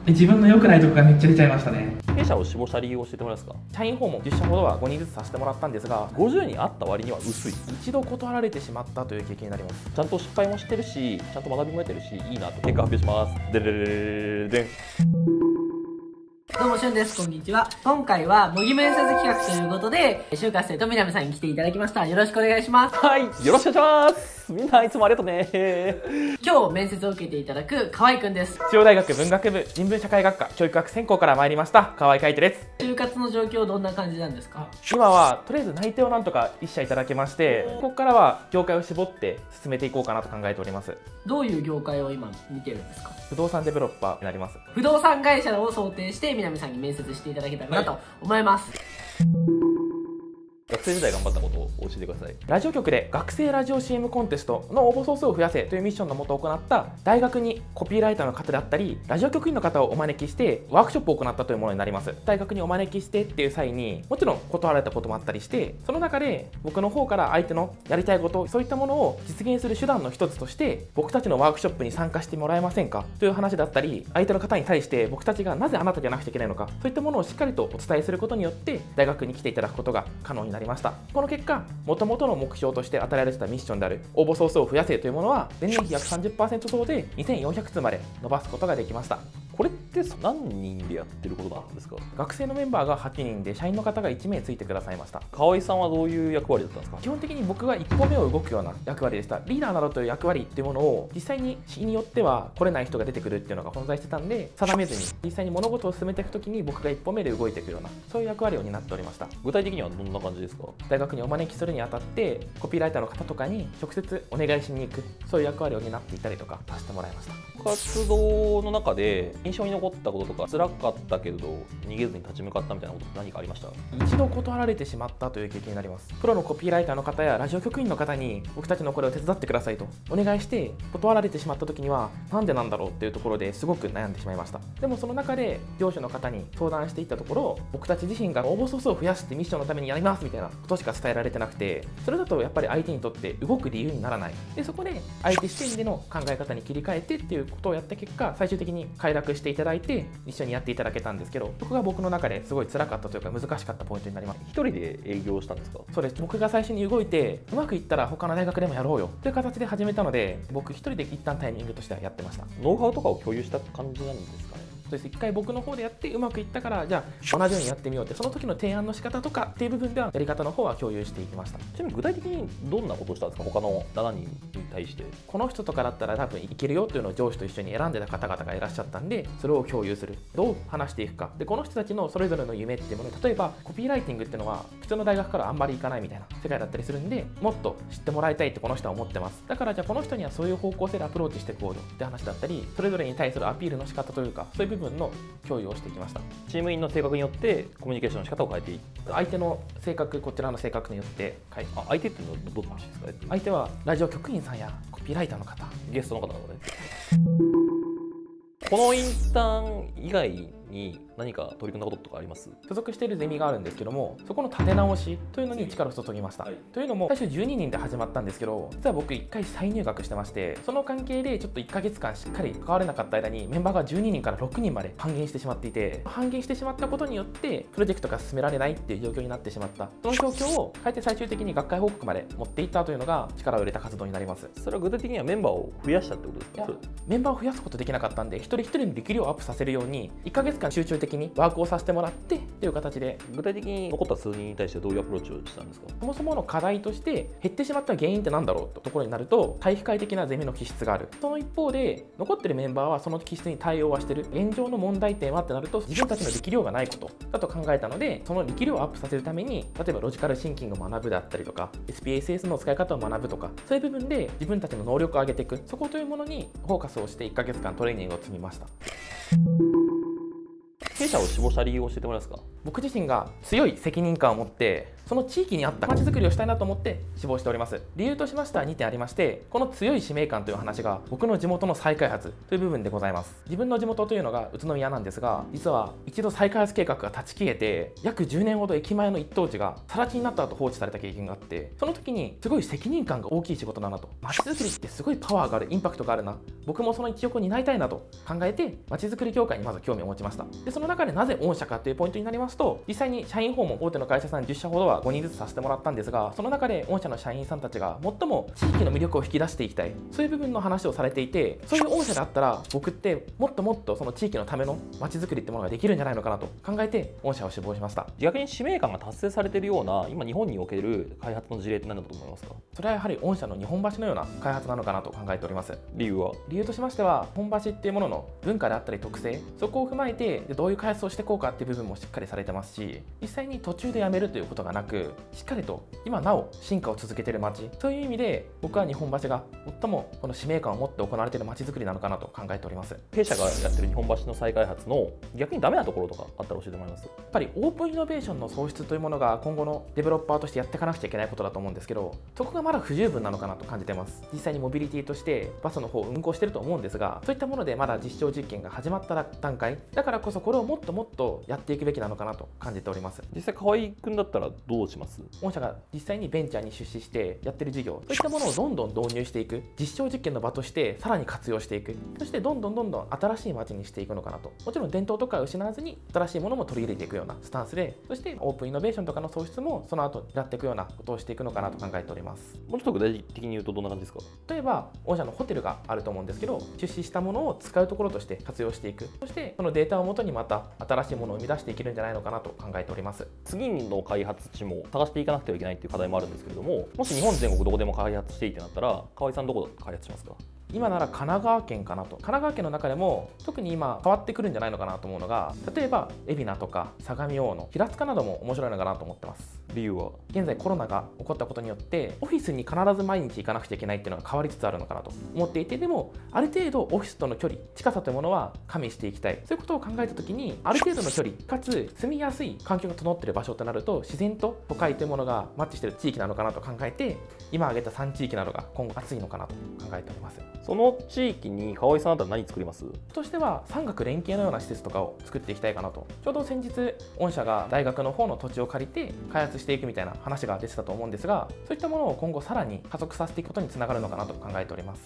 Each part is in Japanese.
自分の良くないとこがめっちゃ出ちゃいましたね。 経営者を志望した理由を教えてもらえますか？社員訪問10社ほどは5人ずつさせてもらったんですが、50人あった割には薄い。一度断られてしまったという経験になります。ちゃんと失敗もしてるし、ちゃんと学びも得てるし、いいなと。結果発表します。でれれれれでん。 どうも、しゅんです。こんにちは。今回は、模擬面接企画ということで、就活生と南さんに来ていただきました。よろしくお願いします。 はい、よろしくお願いします。みんないつもありがとうね。 今日面接を受けていただく河合くんです。 中央大学文学部人文社会学科教育学専攻から参りました河合海人です。 就活の状況どんな感じなんですか？ 今はとりあえず内定をなんとか1社いただけまして、ここからは業界を絞って進めていこうかなと考えております。 どういう業界を今見てるんですか？ 不動産デベロッパーになります。 不動産会社を想定して南さんに面接していただけたらなと思います。 学生時代頑張ったことを教えてください。 ラジオ局で学生ラジオ CM コンテストの応募総数を増やせというミッションのもと行った大学にコピーライターの方であったりラジオ局員の方をお招きしてワークショップを行ったというものになります。大学にお招きしてっていう際にもちろん断られたこともあったりして、その中で僕の方から相手のやりたいことそういったものを実現する手段の一つとして僕たちのワークショップに参加してもらえませんかという話だったり、相手の方に対して僕たちがなぜあなたじゃなくちゃいけないのか、そういったものをしっかりとお伝えすることによって大学に来ていただくことが可能になりました。この結果、もともとの目標として与えられてたミッションである応募総数を増やせというものは前年比約 30% 増で2400通まで伸ばすことができました。 これって何人でやってることなんですか？ 学生のメンバーが8人で社員の方が1名ついてくださいました。 河合さんはどういう役割だったんですか？ 基本的に僕が一歩目を動くような役割でした。リーダーなどという役割っていうものを実際に日によっては来れない人が出てくるっていうのが存在してたんで、定めずに実際に物事を進めていくときに僕が一歩目で動いていくようなそういう役割を担っておりました。 具体的にはどんな感じですか？ 大学にお招きするにあたってコピーライターの方とかに直接お願いしに行く、そういう役割を担っていたりとかさせてもらいました。 活動の中で印象に残ったこととか辛かったけれど逃げずに立ち向かったみたいなことって何かありました？ 一度断られてしまったという経験になります。プロのコピーライターの方やラジオ局員の方に僕たちのこれを手伝ってくださいとお願いして断られてしまった時にはなんでなんだろうっていうところですごく悩んでしまいました。でもその中で業種の方に相談していったところ、僕たち自身が応募総数を増やしてミッションのためにやりますみたいなことしか伝えられてなくて、それだとやっぱり相手にとって動く理由にならない。でそこで相手視点での考え方に切り替えてっていうことをやった結果、最終的に快諾していただいて一緒にやっていただけたんですけど、そこが僕の中ですごい辛かったというか難しかったポイントになります。 一人で営業したんですか？ そうです。僕が最初に動いてうまくいったら他の大学でもやろうよという形で始めたので、僕一人で一旦タイミングとしてはやってました。 ノウハウとかを共有した感じなんですかね？ そうです。一回僕の方でやってうまくいったからじゃあ同じようにやってみようって、その時の提案の仕方とかっていう部分ではやり方の方は共有していきました。 ちなみに具体的にどんなことをしたんですか？他の7人に対して。 この人とかだったら多分いけるよっていうのを上司と一緒に選んでた方々がいらっしゃったんで、それを共有する、どう話していくかで、この人たちのそれぞれの夢っていうもの、例えばコピーライティングっていうのは普通の大学からあんまり行かないみたいな世界だったりするんで、もっと知ってもらいたいってこの人は思ってます。だからじゃあこの人にはそういう方向性でアプローチしていこうよって話だったり、それぞれに対するアピールの仕方というかそういう部分の共有をしていきました。 チーム員の性格によってコミュニケーションの仕方を変えていく。 相手の性格、こちらの性格によって変え、 相手っていうのはどっちですかね？ 相手はラジオ局員さんやコピーライターの方、 ゲストの方なので。このインターン以外に何か取り組んだこととかあります？ 所属しているゼミがあるんですけども、そこの立て直しというのに力を注ぎました、というのも最初12人で始まったんですけど、実は僕1回再入学してまして、その関係でちょっと1ヶ月間しっかり関われなかった間にメンバーが12人から6人まで半減してしまっていて、半減してしまったことによってプロジェクトが進められないっていう状況になってしまった。その状況を変えて最終的に学会報告まで持っていったというのが力を入れた活動になります。 それは具体的にはメンバーを増やしたってことですか？ メンバーを増やすことできなかったんで、一人一人の力量をアップさせるように1ヶ月間集中的にワークをさせてもらってっていう形で。 具体的に残った数人に対してどういうアプローチをしたんですか？ そもそもの課題として減ってしまった原因って何だろうというところになると、体育会的なゼミの気質がある。その一方で残ってるメンバーはその気質に対応はしてる。現状の問題点はってなると自分たちの力量がないことだと考えたので、その力量をアップさせるために例えばロジカルシンキングを学ぶだったりとか SPSS の使い方を学ぶとか、そういう部分で自分たちの能力を上げていく、そこというものにフォーカスをして1ヶ月間トレーニングを積みました。 経営者を志望した理由を教えてもらえますか？ 僕自身が強い責任感を持ってその地域に合った街づくりをしたいなと思って志望しております。理由としましては2点ありまして、この強い使命感という話が僕の地元の再開発という部分でございます。自分の地元というのが宇都宮なんですが、実は一度再開発計画が立ち消えて約10年ほど駅前の一等地が更地になった後放置された経験があって、その時にすごい責任感が大きい仕事だなと、街づくりってすごいパワーがある、インパクトがあるな、僕もその一翼を担いたいなと考えて街づくり業界にまず興味を持ちました。でその中でなぜ御社かというポイントになりますと、実際に社員訪問、大手の会社さん10社ほどは5人ずつさせてもらったんですが、その中で御社の社員さんたちが最も地域の魅力を引き出していきたい、そういう部分の話をされていて、そういう御社であったら僕ってもっともっとその地域のための街づくりってものができるんじゃないのかなと考えて御社を志望しました。 逆に使命感が達成されているような今日本における開発の事例って何だと思いますか？ それはやはり御社の日本橋のような開発なのかなと考えております。 理由は？ 理由としましては、日本橋っていうものの文化であったり特性、そこを踏まえてどういう開発をしていこうかっていう部分もしっかりされてますし、実際に途中でやめるということがなく、しっかりと今なお進化を続けている街、そういう意味で僕は日本橋が最もこの使命感を持って行われている街づくりなのかなと考えております。 弊社がやってる日本橋の再開発の逆にダメなところとかあったら教えてもらえます？ やっぱりオープンイノベーションの創出というものが今後のデベロッパーとしてやっていかなくちゃいけないことだと思うんですけど、そこがまだ不十分なのかなと感じてます。実際にモビリティとしてバスの方を運行していると思うんですが、そういったものでまだ実証実験が始まった段階だからこそ、これをもっともっとやっていくべきなのかなと感じております。 実際河合君だったらどうします？ 御社が実際にベンチャーに出資してやってる事業、そういったものをどんどん導入していく、実証実験の場としてさらに活用していく、そしてどんどん新しい街にしていくのかなと。もちろん伝統とかを失わずに新しいものも取り入れていくようなスタンスで、そしてオープンイノベーションとかの創出もその後やっていくようなことをしていくのかなと考えております。 もうちょっと具体的に言うとどんな感じですか？ 例えば御社のホテルがあると思うんですけど、出資したものを使うところとして活用していく、そしてそのデータをもとにまた新しいものを生み出していけるんじゃないのかなと考えております。 次の開発地も探していかなくてはいけないっていう課題もあるんですけれども、もし日本全国どこでも開発していいってなったら河合さんどこで開発しますか？ 今なら神奈川県かなと。神奈川県の中でも特に今変わってくるんじゃないのかなと思うのが、例えば海老名とか相模大野、平塚なども面白いのかなと思ってます。 理由は？ 現在コロナが起こったことによってオフィスに必ず毎日行かなくちゃいけないっていうのが変わりつつあるのかなと思っていて、でもある程度オフィスとの距離、近さというものは加味していきたい、そういうことを考えた時に、ある程度の距離かつ住みやすい環境が整っている場所となると、自然と都会というものがマッチしている地域なのかなと考えて、今挙げた3地域などが今後熱いのかなと考えております。 その地域に河合さんだったら何作ります？ としては産学連携のような施設とかを作っていきたいかなと。ちょうど先日御社が大学の方の土地を借りて開発していくみたいな話が出てたと思うんですが、そういったものを今後さらに加速させていくことにつながるのかなと考えております。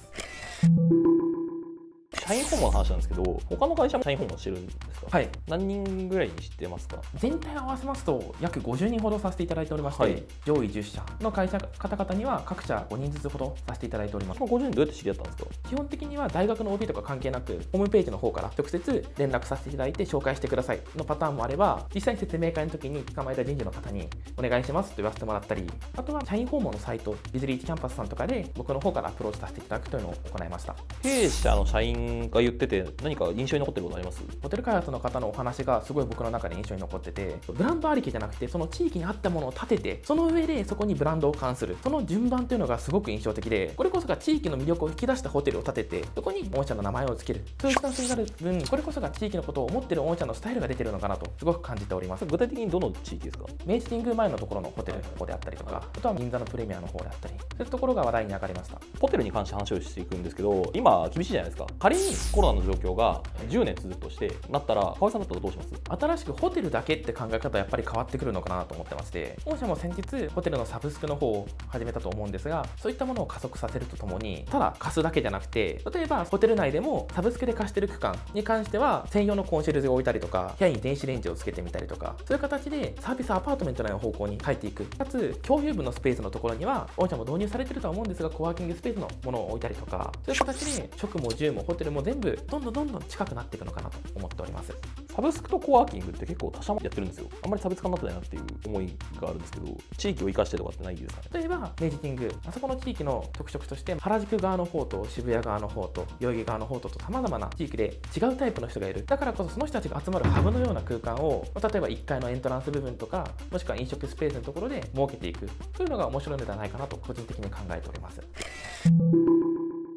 社員訪問の話なんですけど、他の会社も社員訪問してるんですか？ はい、 何人ぐらいに知ってますか？ 全体を合わせますと約50人ほどさせていただいておりまして、 はい、 上位10社の会社方々には各社5人ずつほどさせていただいております。 その50人どうやって知り合ったんですか？ 基本的には大学の OB とか関係なく、ホームページの方から直接連絡させていただいて紹介してくださいのパターンもあれば、実際に説明会の時に捕まえた人事の方にお願いしますと言わせてもらったり、あとは社員訪問のサイト、ビズリーチキャンパスさんとかで僕の方からアプローチさせていただくというのを行いました。 弊社の社員が言ってて何か印象に残ってることあります？ ホテル開発の方のお話がすごい僕の中で印象に残ってて、ブランドありきじゃなくてその地域に合ったものを立てて、その上でそこにブランドを冠する、その順番というのがすごく印象的で、これこそが地域の魅力を引き出したホテルを建てて、そこに御社の名前を付ける、そういうスタンスになる分、これこそが地域のことを思っている御社のスタイルが出てるのかなとすごく感じております。 具体的にどの地域ですか？ 明治神宮前のところのホテルの方であったりとか、あとは銀座のプレミアの方であったり、そういうところが話題に上がりました。 ホテルに関して話をしていくんですけど、今厳しいじゃないですか。仮にコロナの状況が10年続くとしてなったら、河合さんだったらどうします？ 新しくホテルだけって考え方はやっぱり変わってくるのかなと思ってまして、御社も先日ホテルのサブスクの方を始めたと思うんですが、そういったものを加速させるとともに、ただ貸すだけじゃなくて、例えばホテル内でもサブスクで貸してる区間に関しては専用のコンシェルジュを置いたりとか、部屋に電子レンジをつけてみたりとか、そういう形でサービスアパートメント内の方向に変えていく。かつ共有部のスペースのところには御社も導入されてるとは思うんですが、コワーキングスペースのものを置いたりとか、そういう形で食も住もホテルも全部どんどん近くなっていくのかなと思っております。 サブスクとコワーキングって結構他社もやってるんですよ。あんまり差別化になってないなっていう思いがあるんですけど、地域を生かしてとかってないですかね？ 例えば明治神宮、あそこの地域の特色として原宿側の方と渋谷側の方と代々木側の方とさまざまな地域で違うタイプの人がいる。だからこそその人たちが集まるハブのような空間を、例えば1階のエントランス部分とか、もしくは飲食スペースのところで設けていく、そういうのが面白いのではないかなと個人的に考えております。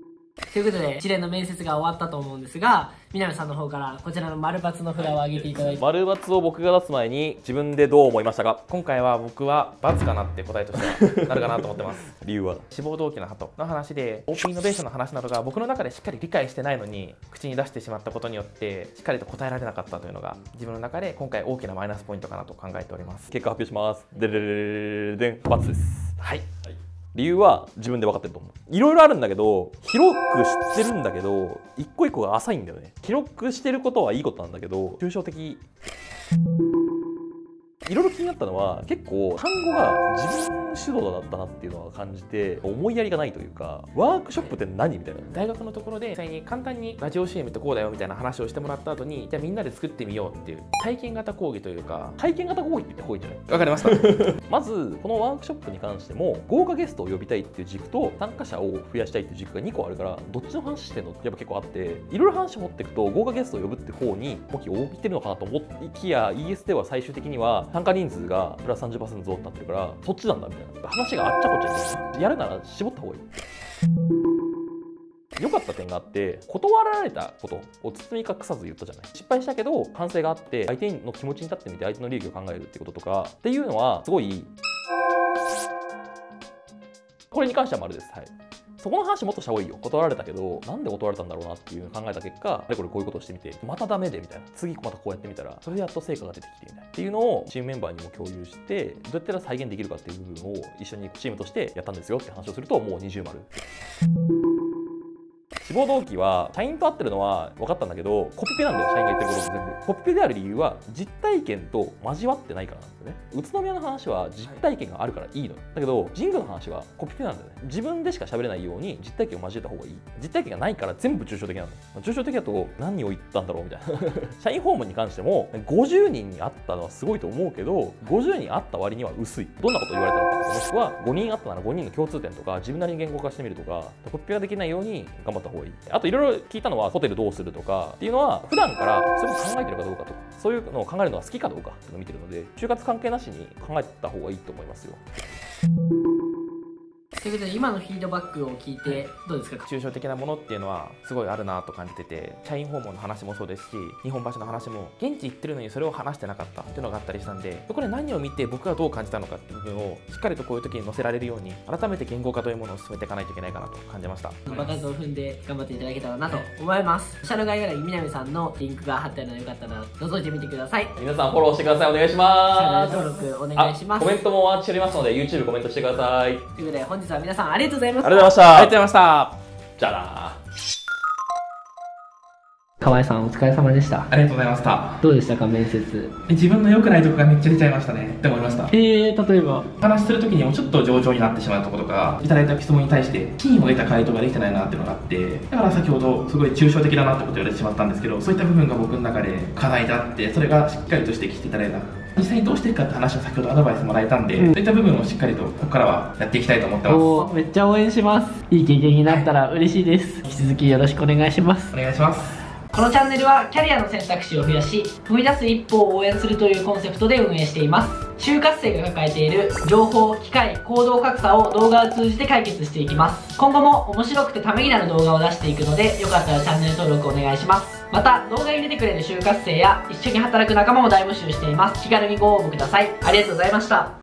ということで、一連の面接が終わったと思うんですが、南さんの方からこちらの丸×の札を上げていただいて。 丸×を僕が出す前に自分でどう思いましたか？ 今回は僕は×かなって答えとしてはなるかなと思ってます。 理由は志望動機の鳩の話で、オープンイノベーションの話などが僕の中でしっかり理解してないのに口に出してしまったことによってしっかりと答えられなかったというのが自分の中で今回大きなマイナスポイントかなと考えております。 結果発表します。でれれれれでん×です。 はい、 理由は自分で分かってると思う。いろいろあるんだけど、広く知ってるんだけど、一個一個が浅いんだよね。記録してることはいいことなんだけど、抽象的。いろいろ気になったのは、結構単語が自分主導だったなっていうのは感じて、思いやりがないというか、ワークショップって何みたいな。 大学のところで実際に簡単にラジオ CM ってこうだよみたいな話をしてもらった後に、じゃあみんなで作ってみようっていう体験型講義というか、 体験型講義って言ってこいんじゃない？ わかりましたまずこのワークショップに関しても、豪華ゲストを呼びたいっていう軸と参加者を増やしたいっていう軸が2個あるから、どっちの話してんのってやっぱ結構あって、いろいろ話を持っていくと豪華ゲストを呼ぶって方に重きを置いてるのかなと思いきや、 ES では最終的には参加人数がプラス 30% 増になってるから、そっちなんだみたいな話があっちゃこっちゃいってる。やるなら絞った方がいい。良かった点があって、断られたことを包み隠さず言ったじゃない。失敗したけど反省があって、相手の気持ちに立ってみて相手の利益を考えるっていうこととかっていうのはすごい、これに関しては丸です。はい。そこの話もっとした方がいいよ。断られたけど、なんで断られたんだろうなっていうのを考えた結果、これこういうことをしてみて、またダメでみたいな。次またこうやってみたら、それでやっと成果が出てきてみたいな。っていうのをチームメンバーにも共有して、どうやったら再現できるかっていう部分を一緒にチームとしてやったんですよって話をすると、もう20丸。志望動機は社員と会ってるのは分かったんだけど、コピペなんだよ。社員が言ってることも全部コピペである理由は、実体験と交わってないからなんですよね。宇都宮の話は実体験があるからいいのよ。だけど神宮の話はコピペなんだよね。自分でしか喋れないように実体験を交えた方がいい。実体験がないから全部抽象的なんだよ。抽象的だと何を言ったんだろうみたいな社員訪問に関しても50人に会ったのはすごいと思うけど、50人会った割には薄い。どんなこと言われたのかとか、もしくは5人会ったなら5人の共通点とか自分なりに言語化してみるとか、コピペができないように頑張った方がいい。あといろいろ聞いたのは、ホテルどうするとかっていうのは普段からそういうのを考えてるかどうかとか、そういうのを考えるのが好きかどうかっていうのを見てるので、就活関係なしに考えた方がいいと思いますよ。 ということで、今のフィードバックを聞いてどうですか？ 抽象的なものっていうのはすごいあるなと感じてて、社員訪問の話もそうですし、日本橋の話も現地行ってるのにそれを話してなかったっていうのがあったりしたんで、そこで何を見て僕がどう感じたのかっていう部分をしっかりとこういう時に載せられるように、改めて言語化というものを進めていかないといけないかなと感じました。 場数を踏んで頑張っていただけたらなと思います。下の概要欄に南さんのリンクが貼ってあるので、よかったら覗いてみてください。 皆さんフォローしてください。お願いします。 チャンネル登録お願いします。 コメントもお待ちしておりますので、 YouTube コメントしてください。 ということで、本日は皆さんありがとうございます。 ありがとうございました。 ありがとうございました。 じゃあな。 河合さんお疲れ様でした。 ありがとうございました。 どうでしたか、面接。 自分の良くないところがめっちゃ出ちゃいましたねって思いました。 例えばお話しするときにもちょっと冗長になってしまうところとか、いただいた質問に対して品を得た回答ができてないなっていうのがあって、だから先ほどすごい抽象的だなってことを言われてしまったんですけど、そういった部分が僕の中で課題であって、それがしっかりとしてきていただいた。実際にどうしていくかって話を先ほどアドバイスもらえたんで、そういった部分をしっかりとここからはやっていきたいと思ってます。 めっちゃ応援します。いい経験になったら嬉しいです。引き続きよろしくお願いします。 お願いします。 このチャンネルはキャリアの選択肢を増やし、踏み出す一歩を応援するというコンセプトで運営しています。就活生が抱えている情報、機会、行動格差を動画を通じて解決していきます。今後も面白くてためになる動画を出していくので、よかったらチャンネル登録お願いします。また、動画に出てくれる就活生や一緒に働く仲間も大募集しています。気軽にご応募ください。ありがとうございました。